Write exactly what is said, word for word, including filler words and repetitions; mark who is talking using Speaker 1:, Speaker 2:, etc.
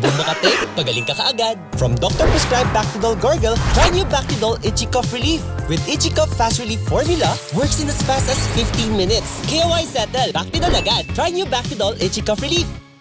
Speaker 1: Tubo Makating, pagaling ka kaagad. From doctor-prescribed Bactidol Gargle, try new Bactidol Itchy Cough Relief. With Itchy Cough Fast Relief formula, works in as fast as fifteen minutes. K O I settle, Bactidol agad. Try new Bactidol Itchy Cough Relief.